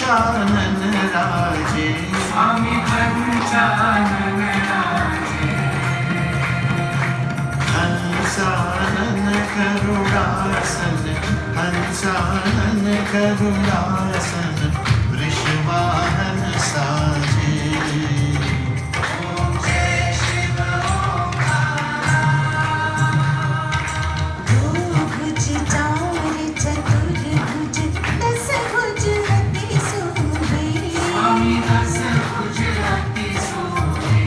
पंचानन राजे, स्वामी पंचानन राजे। हंसानन करुणासन, हंसानन करुणासन, वृषवाहन साजे। ओम जय शिव भुज चार चतुर्भुज दस भुज अति शोभे, स्वामी दस भुज अति शोभे।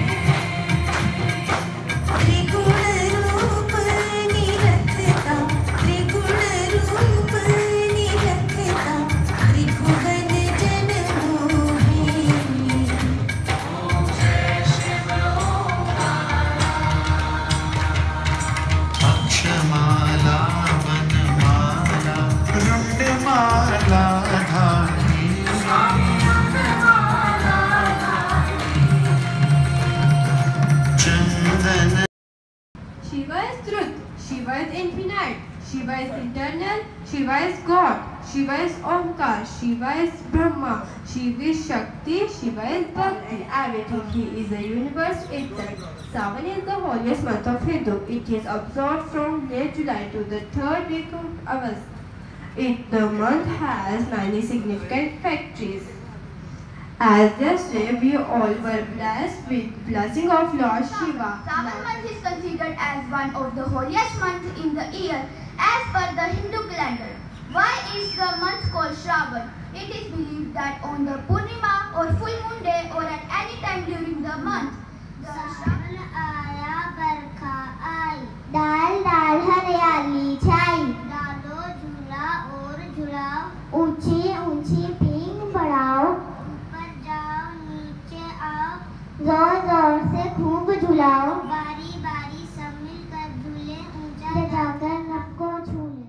त्रिगुण रूप निरखता, त्रिगुण रूप निरखता, त्रिभुवन जन मोहे। ओम जय शिव अक्षमाला वनमाला रुंडमाला धारी, स्वामी रुद्रमाला चंदन Shiva is truth, Shiva is infinite, Shiva is eternal, Shiva is God, Shiva is Omkar, Shiva is Brahma, Shiva is Shakti, Shiva is Bhakti, everything. He is the universe itself. Sawan is the holiest month of Hindu. It is observed from late July to the third week of August. The month has many significant factories. As yesterday, we all were blessed with blessing of Lord Shiva. Sawan month is considered as one of the holiest months in the year as per the Hindu calendar. Why is the month called Shravan? It is believed that on the Purnima or full moon day or at any time during the month, the Shravan आया बरखा आई, दाल दाल हरियाली छाई, डालो झूला और झुलाओ, ऊंची ऊंची peeing बढ़ाओ, ऊपर जाओ नीचे आओ, जोर जोर से खूब झुलाओ, बारी बारी सब मिलकर झूले, ऊंचा जाकर नक्को छू ले।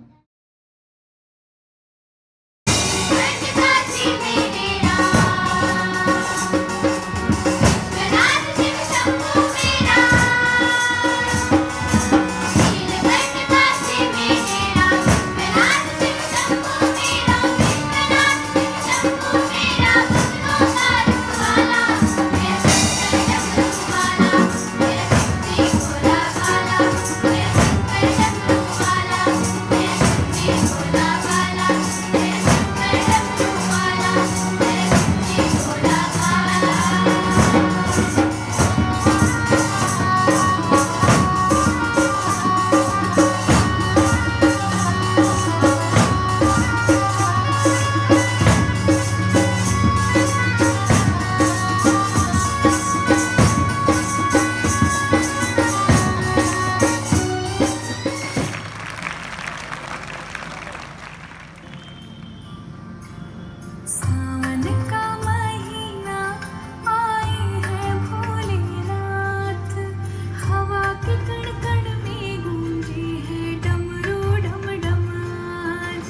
सावन का महीना आई है भोली रात, हवा के कण कण में गूंजे है डमरू डम डम आज।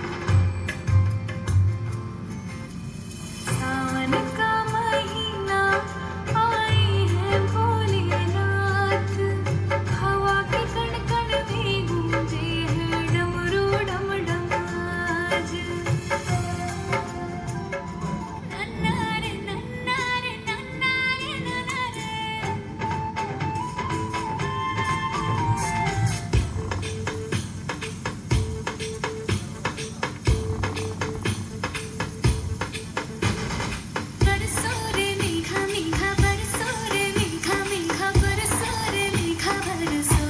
सावन का महीना आई है भोली रात, हवा के कण कण में गूंजे है डमरू डम डम आज। नन्नारे नन्नारे नन्नारे नन्नारे, बरसो रे मीठा मीठा बरसो रे मीठा मीठा बरसो रे मीठा बरसो,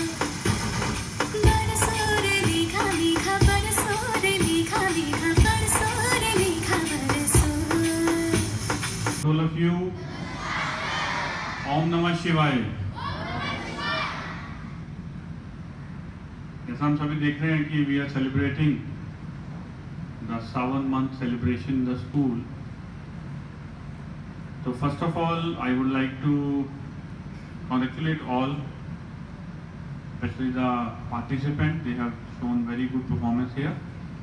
बरसो रे मीठा मीठा बरसो रे मीठा मीठा बरसो रे मीठा बरसो। All of you, Om Namah Shivaya। जैसा हम सभी देख रहे हैं कि we are celebrating the Sawan month celebration in the school। So first of all, I would like to congratulate all, especially the participants. They have shown very good performance here।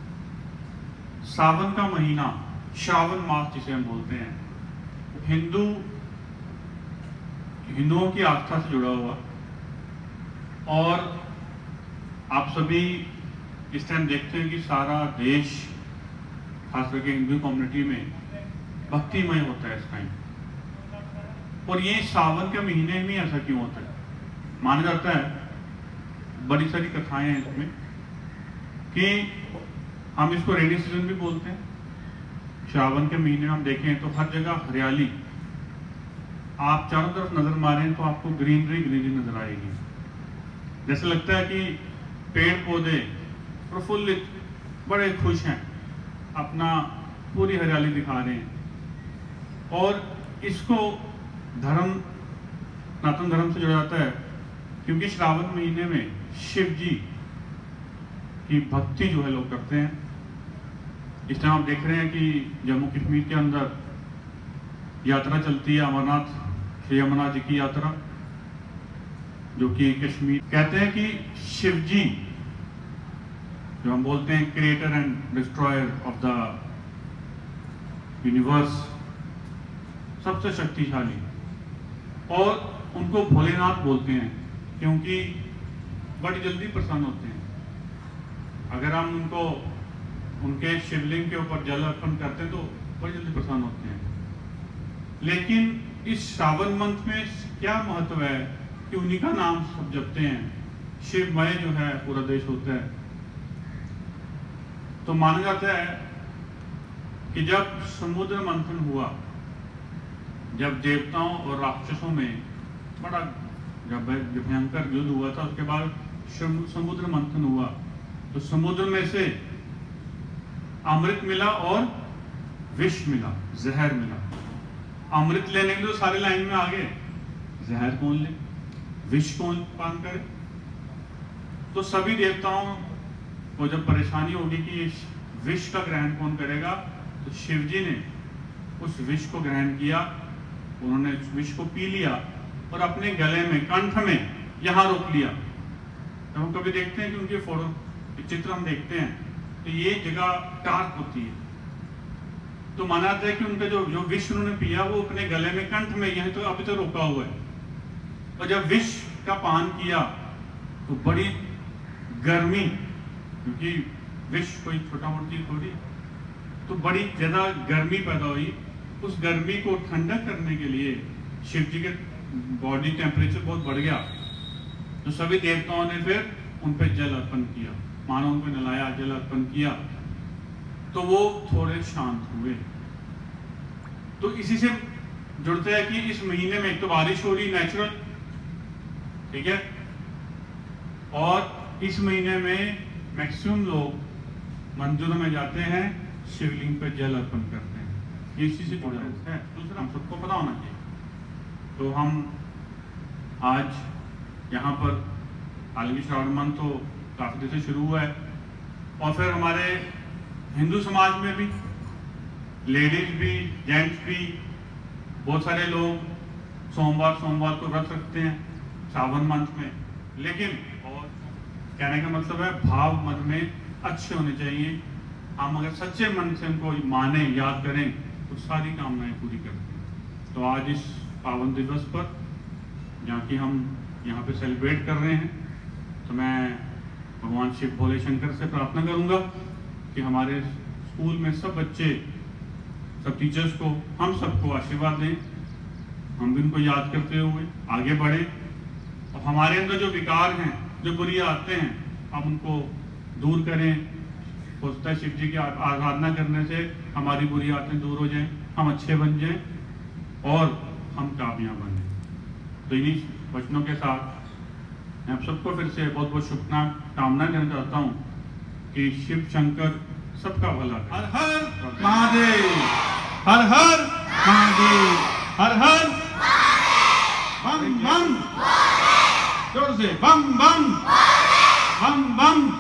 सावन का महीना, श्रावण मास जिसे हम बोलते हैं, हिंदुओं की आस्था से जुड़ा हुआ, और आप सभी इस टाइम देखते हैं कि सारा देश खास करके हिंदू कम्युनिटी में भक्तिमय होता है इस टाइम। और ये सावन के महीने में ऐसा क्यों होता है? माना जाता है, बड़ी सारी कथाएं हैं इसमें, कि हम इसको रेनी सीजन भी बोलते हैं। श्रावण के महीने में हम देखें तो हर जगह हरियाली, आप चारों तरफ नजर मारें तो आपको ग्रीनरी ग्रीनरी नजर आएगी। जैसे लगता है कि पेड़ पौधे प्रफुल्लित, बड़े खुश हैं, अपना पूरी हरियाली दिखा रहे हैं। और इसको धर्म, सनातन धर्म से जुड़ा जाता है, क्योंकि श्रावण महीने में शिव जी की भक्ति जो है लोग करते हैं। इस टाइम आप देख रहे हैं कि जम्मू कश्मीर के अंदर यात्रा चलती है, अमरनाथ, श्री अमरनाथ जी की यात्रा, जो कि कश्मीर, कहते हैं कि शिव जी, जो हम बोलते हैं creator and destroyer of the universe, सबसे शक्तिशाली, और उनको भोलेनाथ बोलते हैं क्योंकि बड़ी जल्दी प्रसन्न होते हैं। अगर हम उनको, उनके शिवलिंग के ऊपर जल अर्पण करते हैं तो बड़ी जल्दी प्रसन्न होते हैं। लेकिन इस श्रावण मंथ में क्या महत्व है कि उन्हीं का नाम सब जपते हैं, शिवमय जो है पूरा देश होता है। तो माना जाता है कि जब समुद्र मंथन हुआ, जब देवताओं और राक्षसों में बड़ा जब भयंकर युद्ध हुआ था, उसके बाद समुद्र मंथन हुआ, तो समुद्र में से अमृत मिला और विष मिला, जहर मिला। अमृत लेने के लिए सारे लाइन में आ गए, जहर कौन ले, विष कौन पान करे? तो सभी देवताओं को जब परेशानी होगी कि इस विष का ग्रहण कौन करेगा, तो शिव जी ने उस विष को ग्रहण किया। उन्होंने उस विष को पी लिया और अपने गले में, कंठ में यहां रोक लिया। जब हम कभी देखते हैं कि उनके फोटो, चित्र हम देखते हैं, तो ये जगह डार्क होती है। तो माना जाता है कि उनका जो विष उन्होंने पिया वो अपने गले में, कंठ में, यह तो अभी तो रोका हुआ है। और जब विष का पान किया तो बड़ी गर्मी, क्योंकि विष कोई छोटा मोटी थोड़ी, तो बड़ी ज्यादा गर्मी पैदा हुई। उस गर्मी को ठंडा करने के लिए शिव जी के बॉडी टेम्परेचर बहुत बढ़ गया, तो सभी देवताओं ने फिर उन पर जल अर्पण किया, मानो उनको नहलाया, जल अर्पण किया, तो वो थोड़े शांत हुए। तो इसी से जुड़ता है कि इस महीने में एक तो बारिश हो रही नेचुरल, ठीक है, और इस महीने में मैक्सिमम लोग मंदिरों में जाते हैं, शिवलिंग पर जल अर्पण करते हैं। ये इसी से जुड़ा है। दूसरा हम सबको पता होना चाहिए। तो हम आज यहाँ पर, हालांकि श्रावण मंथ तो काफी दिन से शुरू हुआ है, और फिर हमारे हिंदू समाज में भी लेडीज भी, जेंट्स भी, बहुत सारे लोग सोमवार को व्रत रखते हैं श्रावण मंथ में। लेकिन और कहने का मतलब है, भाव मन में अच्छे होने चाहिए। हम अगर सच्चे मन से उनको माने, याद करें, तो सारी कामनाएं पूरी करते हैं। तो आज इस पावन दिवस पर, जहाँ की हम यहाँ पे सेलिब्रेट कर रहे हैं, तो मैं भगवान शिव भोले शंकर से प्रार्थना करूंगा कि हमारे स्कूल में सब बच्चे, सब टीचर्स को, हम सबको आशीर्वाद दें, हम भी उनको याद करते हुए आगे बढ़े, और हमारे अंदर जो विकार हैं, जो बुरी आदतें हैं, हम उनको दूर करें। सोचता है शिव जी की आराधना करने से हमारी बुरी आदतें दूर हो जाएं, हम अच्छे बन जाएं और हम कामयाब बने। तो इन्हीं वचनों के साथ मैं आप सबको फिर से बहुत बहुत शुभकामना करना चाहता हूँ कि शिव शंकर सबका भला। हर हर महादेव, हर हर महादेव, हर हर बम बम, जोर से बम बम, बम बम।